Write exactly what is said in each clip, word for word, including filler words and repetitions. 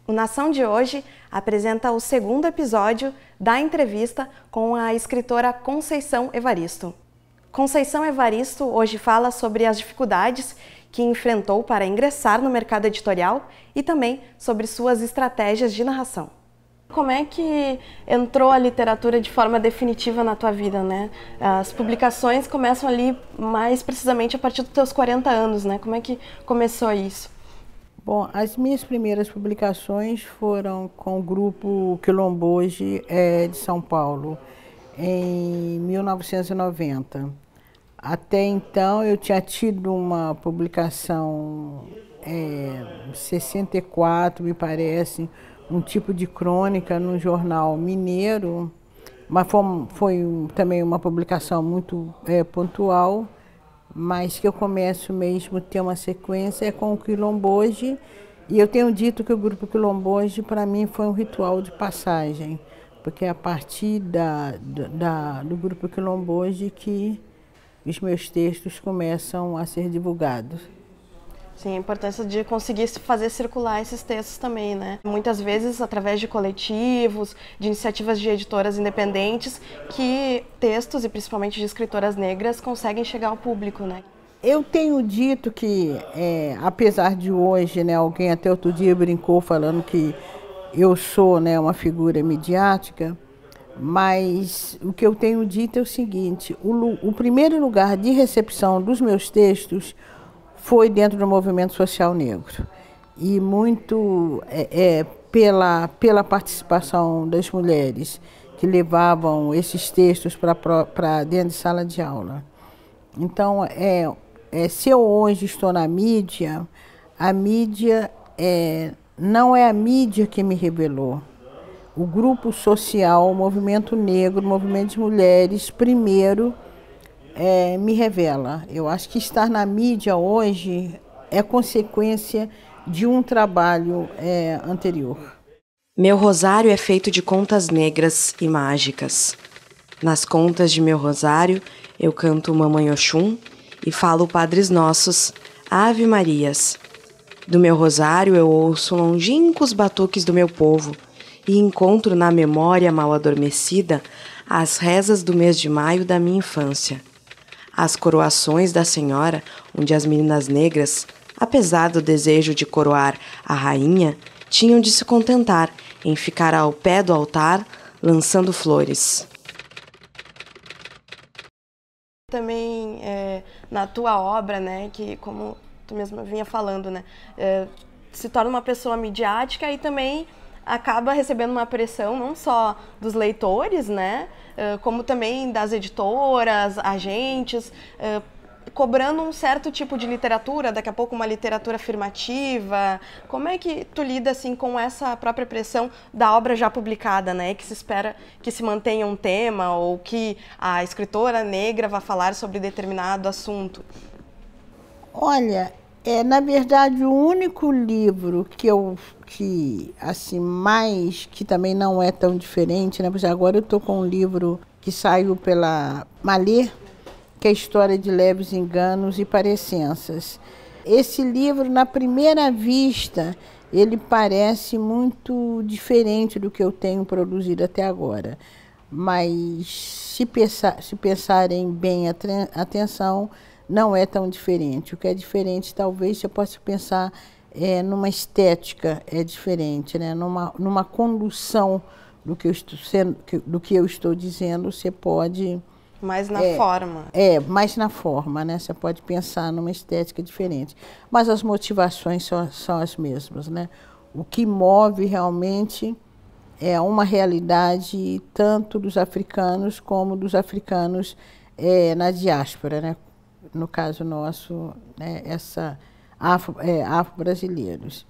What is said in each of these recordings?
O Nação de hoje apresenta o segundo episódio da entrevista com a escritora Conceição Evaristo. Conceição Evaristo hoje fala sobre as dificuldades que enfrentou para ingressar no mercado editorial e também sobre suas estratégias de narração. Como é que entrou a literatura de forma definitiva na tua vida, né? As publicações começam ali mais precisamente a partir dos teus quarenta anos, né? Como é que começou isso? Bom, as minhas primeiras publicações foram com o grupo Quilomboje é, de São Paulo, em mil novecentos e noventa. Até então eu tinha tido uma publicação é, em sessenta e quatro, me parece, um tipo de crônica no jornal mineiro, mas foi, foi também uma publicação muito é, pontual, mas que eu começo mesmo a ter uma sequência é com o Quilomboje, e eu tenho dito que o grupo Quilomboje para mim foi um ritual de passagem, porque é a partir da, da, do grupo Quilomboje que os meus textos começam a ser divulgados. Sim, a importância de conseguir fazer circular esses textos também, né? Muitas vezes através de coletivos, de iniciativas de editoras independentes, que textos, e principalmente de escritoras negras, conseguem chegar ao público, né? Eu tenho dito que, é, apesar de hoje, né, alguém até outro dia brincou falando que eu sou, né, uma figura midiática, mas o que eu tenho dito é o seguinte: o, o primeiro lugar de recepção dos meus textos foi dentro do movimento social negro, e muito é, é, pela, pela participação das mulheres que levavam esses textos para dentro de sala de aula. Então, é, é, se eu hoje estou na mídia, a mídia é, não é a mídia que me revelou. O grupo social, o movimento negro, o movimento de mulheres, primeiro, É, me revela. Eu acho que estar na mídia hoje é consequência de um trabalho é, anterior. Meu rosário é feito de contas negras e mágicas. Nas contas de meu rosário, eu canto Mamãe Oxum e falo Padres Nossos, Ave Marias. Do meu rosário eu ouço longínquos batuques do meu povo e encontro na memória mal adormecida as rezas do mês de maio da minha infância. As coroações da Senhora, onde as meninas negras, apesar do desejo de coroar a rainha, tinham de se contentar em ficar ao pé do altar, lançando flores. Também é, na tua obra, né, que como tu mesma vinha falando, né, é, se torna uma pessoa midiática e também acaba recebendo uma pressão não só dos leitores, né, como também das editoras, agentes, cobrando um certo tipo de literatura, daqui a pouco uma literatura afirmativa. Como é que tu lida assim com essa própria pressão da obra já publicada, né, que se espera que se mantenha um tema ou que a escritora negra vá falar sobre determinado assunto? Olha, é, na verdade, o único livro que eu, que, assim, mais, que também não é tão diferente, né? Porque agora eu estou com um livro que saiu pela Malê, que é a História de Leves Enganos e Parecenças. Esse livro, na primeira vista, ele parece muito diferente do que eu tenho produzido até agora. Mas, se, pensar, se pensarem bem a atenção, não é tão diferente. O que é diferente, talvez você possa pensar é, numa estética é diferente, né? numa, numa condução do que, eu estou sendo, do que eu estou dizendo, você pode... Mais na é, forma. É, mais na forma, né? Você pode pensar numa estética diferente. Mas as motivações são, são as mesmas, né? O que move realmente é uma realidade tanto dos africanos como dos africanos é, na diáspora, né? No caso nosso, né, essa afro, é, afro-brasileiros.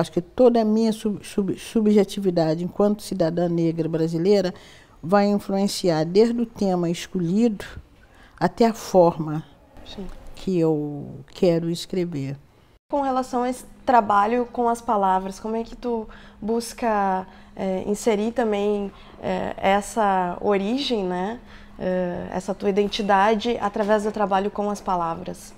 acho que toda a minha sub, sub, subjetividade enquanto cidadã negra brasileira vai influenciar desde o tema escolhido até a forma Sim. que eu quero escrever. Com relação a esse trabalho com as palavras, como é que tu busca é, inserir também é, essa origem, né? É, essa tua identidade através do trabalho com as palavras?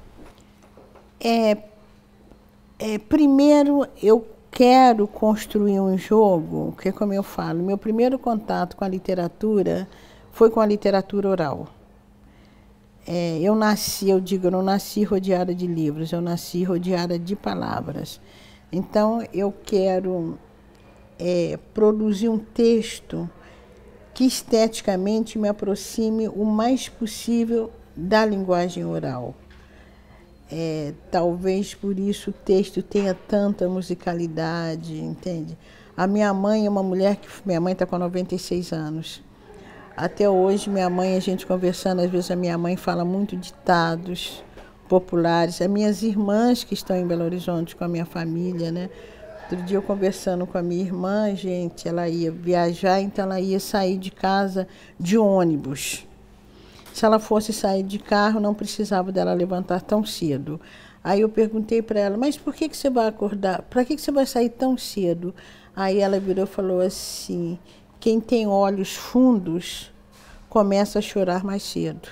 É, é, primeiro, eu quero construir um jogo, que como eu falo, meu primeiro contato com a literatura foi com a literatura oral. É, eu nasci, eu digo, eu não nasci rodeada de livros, eu nasci rodeada de palavras. Então, eu quero é, produzir um texto que esteticamente me aproxime o mais possível da linguagem oral. É, talvez por isso o texto tenha tanta musicalidade, entende? A minha mãe é uma mulher que... Minha mãe está com noventa e seis anos. Até hoje, minha mãe, a gente conversando, às vezes a minha mãe fala muito ditados populares. As minhas irmãs que estão em Belo Horizonte com a minha família, né? Outro dia eu conversando com a minha irmã, gente, ela ia viajar, então ela ia sair de casa de ônibus. Se ela fosse sair de carro, não precisava dela levantar tão cedo. Aí eu perguntei para ela, mas por que, que você vai acordar? Para que, que você vai sair tão cedo? Aí ela virou e falou assim, quem tem olhos fundos começa a chorar mais cedo.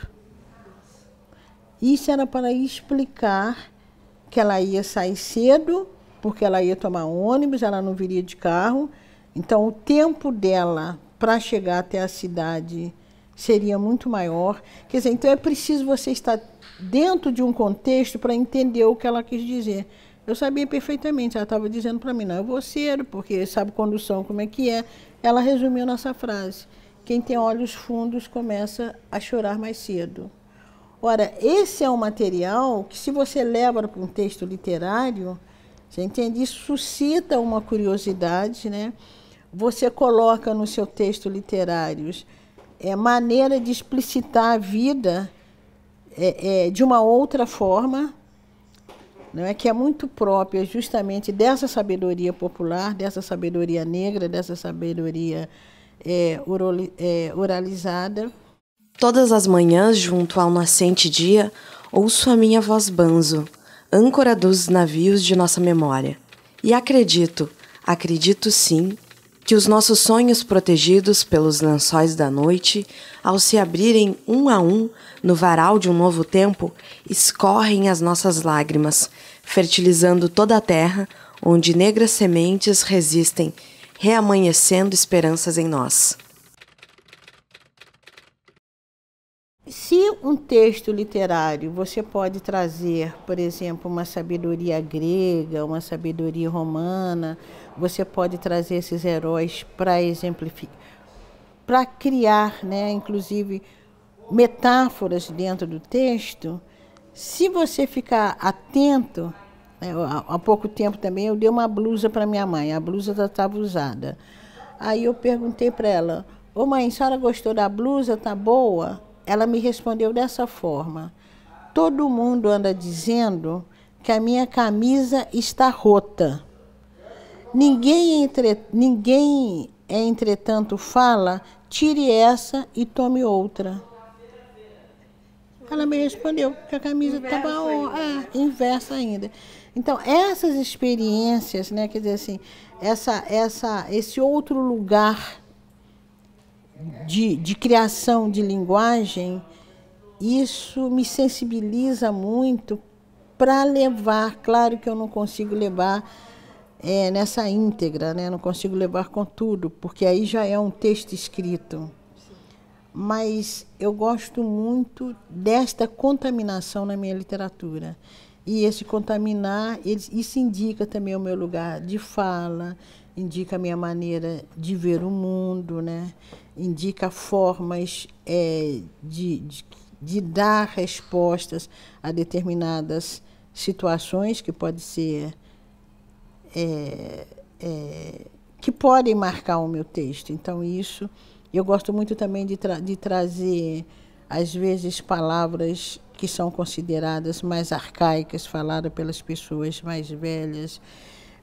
Isso era para explicar que ela ia sair cedo, porque ela ia tomar ônibus, ela não viria de carro. Então, o tempo dela para chegar até a cidade seria muito maior. Quer dizer, então é preciso você estar dentro de um contexto para entender o que ela quis dizer. Eu sabia perfeitamente, ela estava dizendo para mim, não, eu vou cedo, porque sabe condução como é que é. Ela resumiu nossa frase, quem tem olhos fundos começa a chorar mais cedo. Ora, esse é um material que, se você leva para um texto literário, você entende? Isso suscita uma curiosidade, né? Você coloca no seu texto literário é, maneira de explicitar a vida é, é, de uma outra forma, não é? Que é muito própria justamente dessa sabedoria popular, dessa sabedoria negra, dessa sabedoria é, oralizada. Todas as manhãs, junto ao nascente dia, ouço a minha voz banzo, âncora dos navios de nossa memória. E acredito, acredito sim, que os nossos sonhos protegidos pelos lençóis da noite, ao se abrirem um a um no varal de um novo tempo, escorrem as nossas lágrimas, fertilizando toda a terra, onde negras sementes resistem, reamanhecendo esperanças em nós. Se um texto literário você pode trazer, por exemplo, uma sabedoria grega, uma sabedoria romana, você pode trazer esses heróis para exemplificar, para criar, né, inclusive, metáforas dentro do texto. Se você ficar atento, né, há pouco tempo também eu dei uma blusa para minha mãe, a blusa já estava usada. Aí eu perguntei para ela, ô mãe, a senhora gostou da blusa, tá boa? Ela me respondeu dessa forma, todo mundo anda dizendo que a minha camisa está rota. Ninguém, entre, ninguém entretanto, fala, tire essa e tome outra. Ela me respondeu que a camisa estava é, inversa ainda. Então, essas experiências, né, quer dizer assim, essa, essa, esse outro lugar De, de criação de linguagem, isso me sensibiliza muito para levar, claro que eu não consigo levar é, nessa íntegra, né? Não consigo levar com tudo, porque aí já é um texto escrito. Mas eu gosto muito desta contaminação na minha literatura. E esse contaminar, isso indica também o meu lugar de fala, indica a minha maneira de ver o mundo, né? Indica formas é, de, de, de dar respostas a determinadas situações que pode ser é, é, que podem marcar o meu texto. Então, isso, eu gosto muito também de, tra de trazer, às vezes, palavras que são consideradas mais arcaicas, faladas pelas pessoas mais velhas,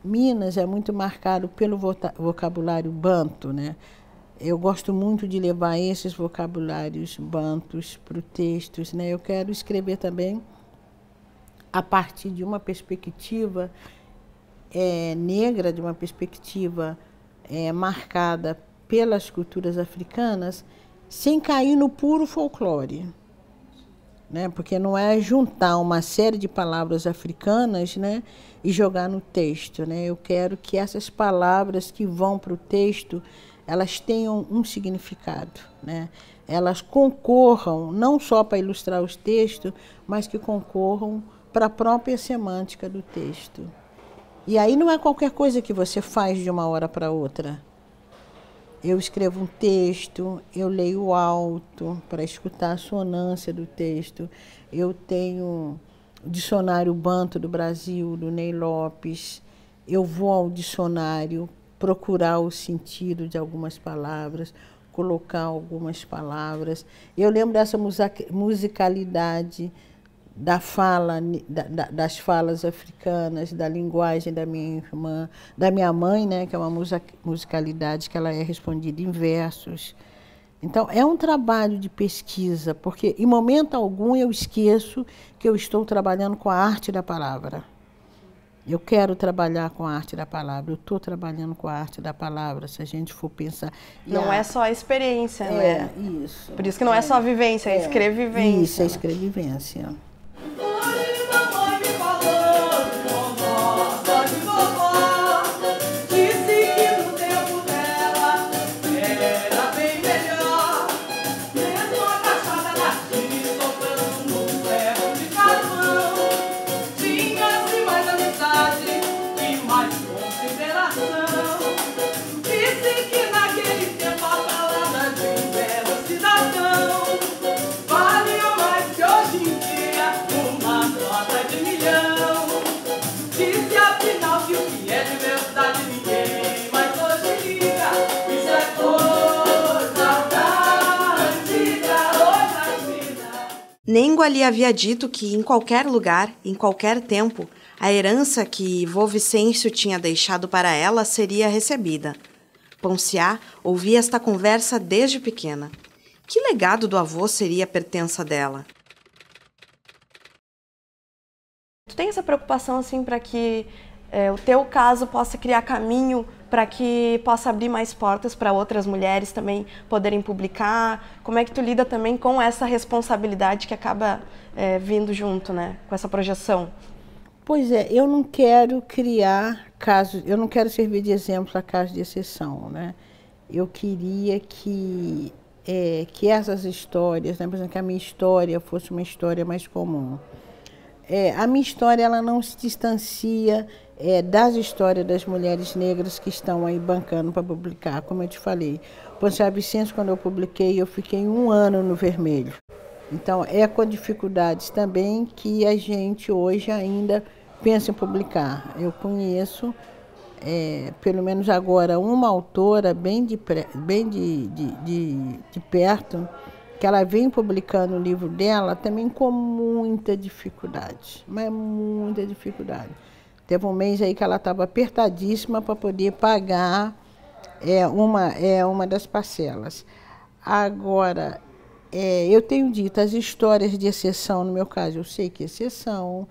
Minas é muito marcado pelo vocabulário banto, né? Eu gosto muito de levar esses vocabulários bantos para o texto, né? Eu quero escrever também a partir de uma perspectiva é, negra, de uma perspectiva é, marcada pelas culturas africanas, sem cair no puro folclore, né? Porque não é juntar uma série de palavras africanas, né, e jogar no texto, né? Eu quero que essas palavras que vão para o texto, elas tenham um significado, né? Elas concorram não só para ilustrar os textos, mas que concorram para a própria semântica do texto. E aí não é qualquer coisa que você faz de uma hora para outra. Eu escrevo um texto, eu leio alto para escutar a sonância do texto. Eu tenho o dicionário Banto do Brasil, do Ney Lopes. Eu vou ao dicionário procurar o sentido de algumas palavras, colocar algumas palavras. Eu lembro dessa musicalidade da fala, da, das falas africanas, da linguagem da minha irmã, da minha mãe, né, que é uma musicalidade que ela é respondida em versos. Então, é um trabalho de pesquisa, porque em momento algum eu esqueço que eu estou trabalhando com a arte da palavra. Eu quero trabalhar com a arte da palavra, eu estou trabalhando com a arte da palavra, se a gente for pensar... Não é só a experiência, é, né? Isso. Por isso que não é, é só a vivência, é, é escrevivência. Isso, é escrevivência. Nengo ali havia dito que, em qualquer lugar, em qualquer tempo, a herança que vô Vicêncio tinha deixado para ela seria recebida. Ponciá ouvia esta conversa desde pequena. Que legado do avô seria a pertença dela? Tu tem essa preocupação, assim, para que é, o teu caso possa criar caminho para que possa abrir mais portas para outras mulheres também poderem publicar? Como é que tu lida também com essa responsabilidade que acaba é, vindo junto, né, com essa projeção? Pois é, eu não quero criar casos, eu não quero servir de exemplo a casos de exceção, né? Eu queria que, é, que essas histórias, né, por exemplo, que a minha história fosse uma história mais comum. É, a minha história ela não se distancia é, das histórias das mulheres negras que estão aí bancando para publicar, como eu te falei. Ponciá Vicêncio, quando eu publiquei, eu fiquei um ano no vermelho. Então, é com dificuldades também que a gente hoje ainda pensa em publicar. Eu conheço, é, pelo menos agora, uma autora bem de, bem de, de, de, de perto, que ela vem publicando o livro dela também com muita dificuldade, mas muita dificuldade. Teve um mês aí que ela estava apertadíssima para poder pagar é, uma, é, uma das parcelas. Agora, é, eu tenho dito, as histórias de exceção, no meu caso, eu sei que é exceção.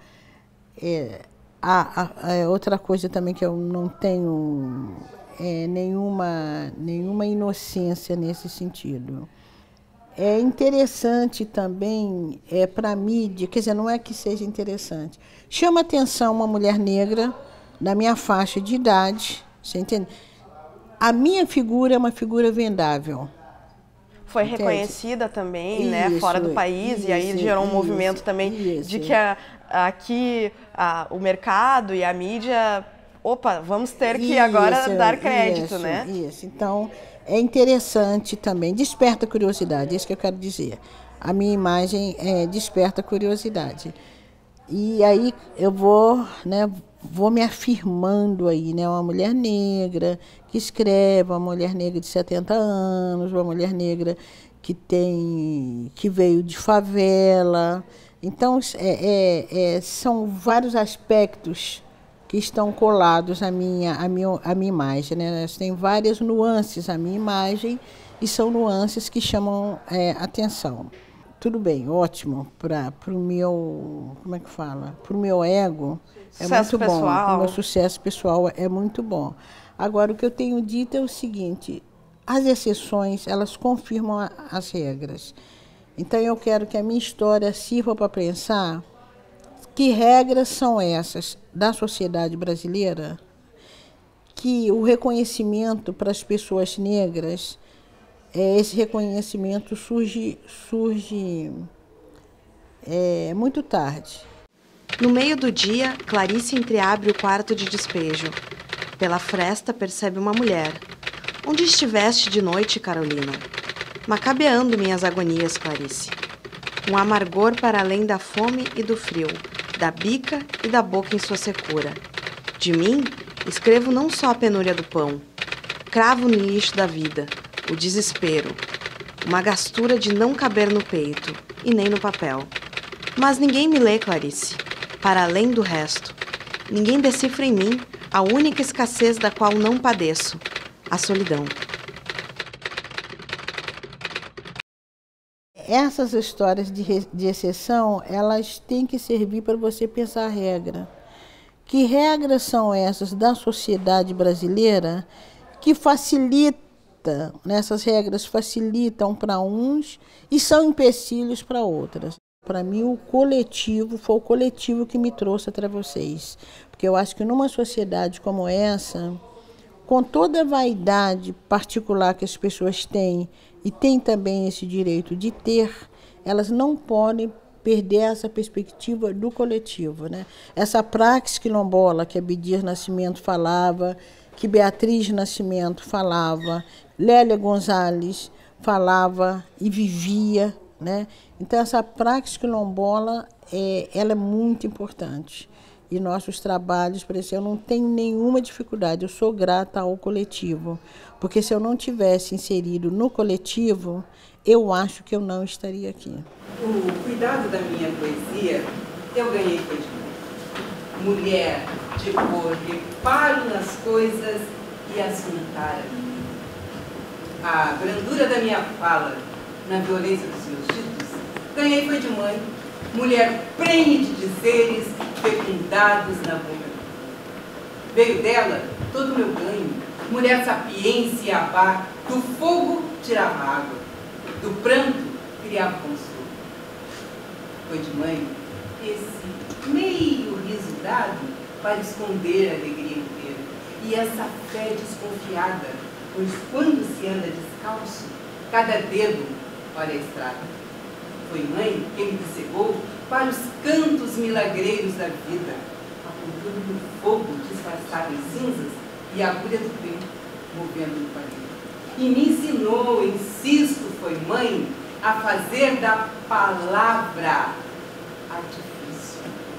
É, a, a, a outra coisa também que eu não tenho é, nenhuma, nenhuma inocência nesse sentido. É interessante também é, para a mídia, quer dizer, não é que seja interessante. Chama atenção uma mulher negra na minha faixa de idade, você entende? A minha figura é uma figura vendável. Foi entende? Reconhecida também, isso, né, fora do país, isso, e aí gerou um isso, movimento também isso. de que a, aqui a, o mercado e a mídia, opa, vamos ter que isso, agora dar crédito, isso, né? Isso, então... É interessante também, desperta curiosidade, é isso que eu quero dizer. A minha imagem é, desperta curiosidade. E aí eu vou, né, vou me afirmando aí, né, uma mulher negra que escreve, uma mulher negra de setenta anos, uma mulher negra que, tem, que veio de favela. Então, é, é, é, são vários aspectos que estão colados à minha, à minha, à minha imagem, né? Tem várias nuances à minha imagem e são nuances que chamam é, atenção. Tudo bem, ótimo, para o meu, como é que fala? Para o meu ego é sucesso muito bom, pessoal. para o meu sucesso pessoal é muito bom. Agora, o que eu tenho dito é o seguinte, as exceções, elas confirmam as regras. Então, eu quero que a minha história sirva para pensar que regras são essas da sociedade brasileira, que o reconhecimento para as pessoas negras, é, esse reconhecimento surge, surge é, muito tarde. No meio do dia, Clarice entreabre o quarto de despejo. Pela fresta percebe uma mulher. Onde estiveste de noite, Carolina? Macabeando minhas agonias, Clarice. Um amargor para além da fome e do frio, da bica e da boca em sua secura. De mim, escrevo não só a penúria do pão, cravo no lixo da vida, o desespero, uma gastura de não caber no peito e nem no papel. Mas ninguém me lê, Clarice, para além do resto. Ninguém decifra em mim a única escassez da qual não padeço, a solidão. Essas histórias de, de exceção, elas têm que servir para você pensar a regra. Que regras são essas da sociedade brasileira que facilita, nessas regras facilitam para uns e são empecilhos para outras. Para mim, o coletivo, foi o coletivo que me trouxe até vocês. Porque eu acho que numa sociedade como essa, com toda a vaidade particular que as pessoas têm, e têm também esse direito de ter, elas não podem perder essa perspectiva do coletivo, né? Essa praxis quilombola que Abdias Nascimento falava, que Beatriz Nascimento falava, Lélia Gonzalez falava e vivia, né? Então, essa praxis quilombola é, ela é muito importante. E nossos trabalhos, por exemplo, eu não tenho nenhuma dificuldade, eu sou grata ao coletivo, porque se eu não tivesse inserido no coletivo, eu acho que eu não estaria aqui. O cuidado da minha poesia, eu ganhei foi de mim. Mulher de cor, reparo nas coisas e as juntar a mim. A brandura da minha fala, na violência dos meus títulos, ganhei foi de mãe. Mulher prenhe de dizeres fecundados na boca. Veio dela todo o meu ganho. Mulher sapiência e abá, do fogo tirava água, do pranto criava consolo. Foi de mãe esse meio riso dado para esconder a alegria inteira. E essa fé desconfiada, pois quando se anda descalço, cada dedo olha a estrada. Foi mãe que me cegou para os cantos milagreiros da vida, apontando no fogo disfarçado em cinzas e a agulha do tempo movendo no quadril. E me ensinou, insisto, foi mãe, a fazer da palavra artifício,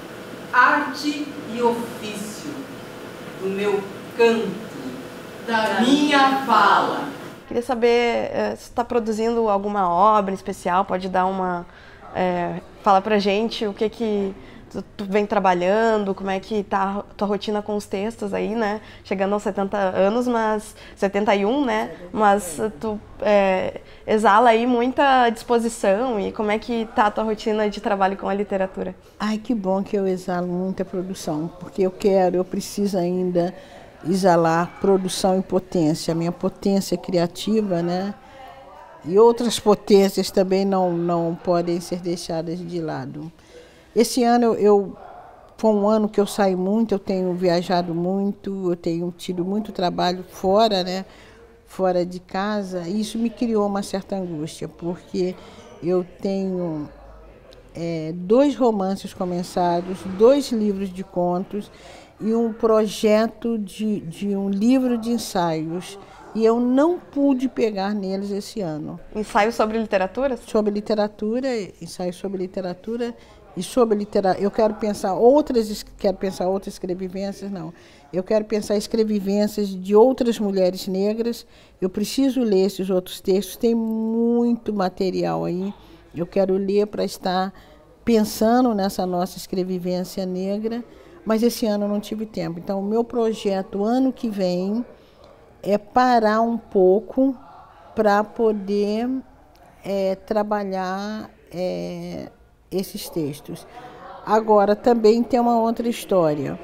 arte e ofício do meu canto, da minha fala. Queria saber uh, se está produzindo alguma obra especial, pode dar uma... É, fala pra gente o que que tu, tu vem trabalhando, como é que tá a tua rotina com os textos aí, né? Chegando aos setenta anos, mas... setenta e um, né? Mas tu é, exala aí muita disposição e como é que tá a tua rotina de trabalho com a literatura? Ai, que bom que eu exalo muita produção, porque eu quero, eu preciso ainda... exalar produção e potência, a minha potência criativa, né? E outras potências também não, não podem ser deixadas de lado. Esse ano eu, foi um ano que eu saí muito, eu tenho viajado muito, eu tenho tido muito trabalho fora, né? Fora de casa, e isso me criou uma certa angústia, porque eu tenho é, dois romances começados, dois livros de contos, e um projeto de, de um livro de ensaios. E eu não pude pegar neles esse ano. Ensaios sobre literatura? Sobre literatura, ensaios sobre literatura e sobre literatura. Eu quero pensar outras, quero pensar outras escrevivências, não. Eu quero pensar escrevivências de outras mulheres negras. Eu preciso ler esses outros textos, tem muito material aí. Eu quero ler para estar pensando nessa nossa escrevivência negra, mas esse ano eu não tive tempo. Então, o meu projeto, ano que vem, é parar um pouco para poder é, trabalhar é, esses textos. Agora, também tem uma outra história.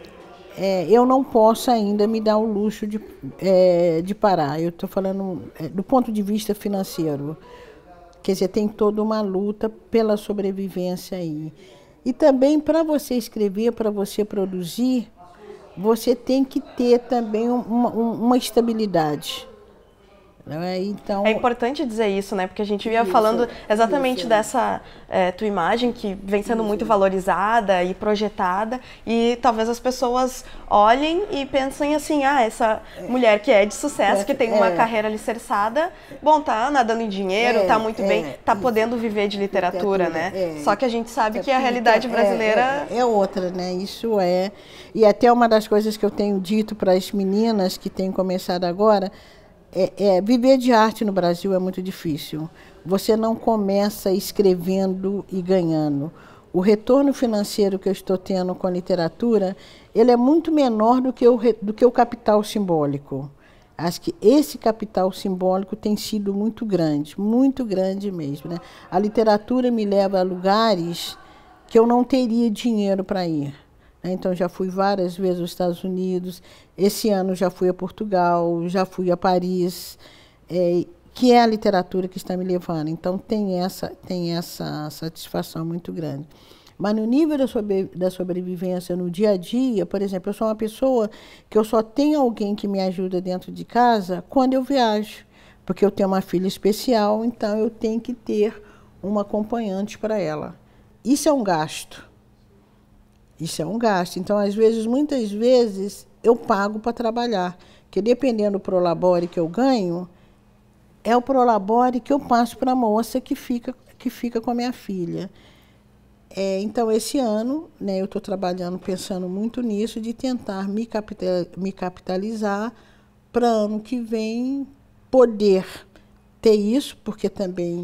É, eu não posso ainda me dar o luxo de, é, de parar. Eu estou falando é, do ponto de vista financeiro. Quer dizer, tem toda uma luta pela sobrevivência aí. E também, para você escrever, para você produzir, você tem que ter também uma, uma estabilidade. É, então, é importante dizer isso, né? Porque a gente ia isso, falando exatamente isso. dessa é, tua imagem que vem sendo isso. muito valorizada e projetada, e talvez as pessoas olhem e pensem assim, ah, essa é. mulher que é de sucesso, é. que tem uma é. carreira alicerçada, bom, tá nadando em dinheiro, é. tá muito é. bem, tá isso. podendo viver de literatura, literatura né? É. Só que a gente sabe é. que a realidade brasileira... É, é, é outra, né? Isso é... E até uma das coisas que eu tenho dito para as meninas que têm começado agora... É, é, viver de arte no Brasil é muito difícil. Você não começa escrevendo e ganhando. O retorno financeiro que eu estou tendo com a literatura, ele é muito menor do que o, do que o capital simbólico. Acho que esse capital simbólico tem sido muito grande, muito grande mesmo, né? A literatura me leva a lugares que eu não teria dinheiro para ir. Então, já fui várias vezes aos Estados Unidos, esse ano já fui a Portugal, já fui a Paris, é, que é a literatura que está me levando. Então, tem essa, tem essa satisfação muito grande. Mas no nível da, sobre, da sobrevivência, no dia a dia, por exemplo, eu sou uma pessoa que eu só tenho alguém que me ajuda dentro de casa quando eu viajo, porque eu tenho uma filha especial, então eu tenho que ter uma acompanhante para ela. Isso é um gasto. Isso é um gasto. Então, às vezes, muitas vezes, eu pago para trabalhar. Porque dependendo do prolabore que eu ganho, é o prolabore que eu passo para a moça que fica, que fica com a minha filha. É, então, esse ano, né, eu estou trabalhando, pensando muito nisso, de tentar me, capital, me capitalizar para ano que vem poder ter isso, porque também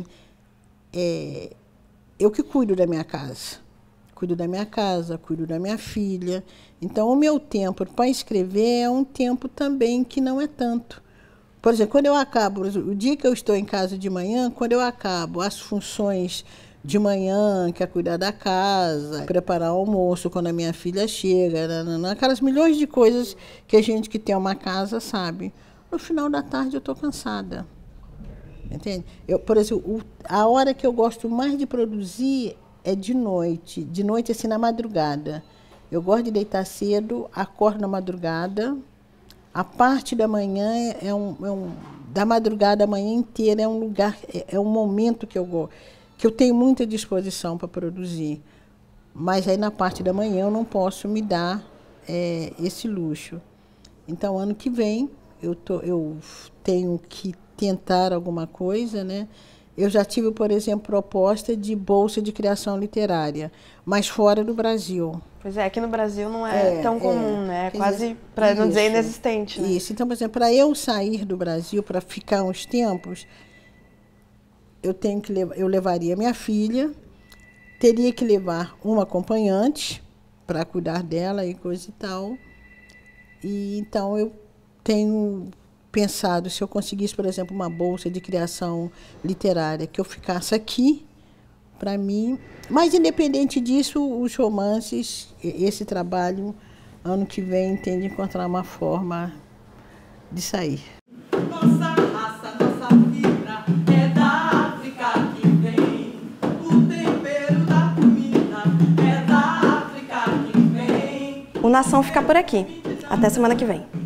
é, eu que cuido da minha casa. Cuido da minha casa, cuido da minha filha. Então, o meu tempo para escrever é um tempo também que não é tanto. Por exemplo, quando eu acabo, o dia que eu estou em casa de manhã, quando eu acabo as funções de manhã, que é cuidar da casa, preparar o almoço quando a minha filha chega, nanana, aquelas milhões de coisas que a gente que tem uma casa sabe. No final da tarde eu estou cansada. Entende? Eu, por exemplo, a hora que eu gosto mais de produzir é de noite, de noite assim na madrugada. Eu gosto de deitar cedo, acordo na madrugada. A parte da manhã é um, é um da madrugada a manhã inteira é um lugar, é, é um momento que eu gosto, que eu tenho muita disposição para produzir. Mas aí na parte da manhã eu não posso me dar é, esse luxo. Então ano que vem eu tô, eu tenho que tentar alguma coisa, né? Eu já tive, por exemplo, proposta de bolsa de criação literária, mas fora do Brasil. Pois é, aqui no Brasil não é, é tão comum, é, né? É quase, para não dizer inexistente. Né? Isso. Então, por exemplo, para eu sair do Brasil, para ficar uns tempos, eu, tenho que levar, eu levaria minha filha, teria que levar uma acompanhante para cuidar dela e coisa e tal. E, então, eu tenho... pensado, se eu conseguisse, por exemplo, uma bolsa de criação literária, que eu ficasse aqui, para mim. Mas, independente disso, os romances, esse trabalho, ano que vem, tem de encontrar uma forma de sair. Nossa raça, nossa fibra é da África que vem. O tempero da comida é da África que vem. O Nação fica por aqui. Até semana que vem.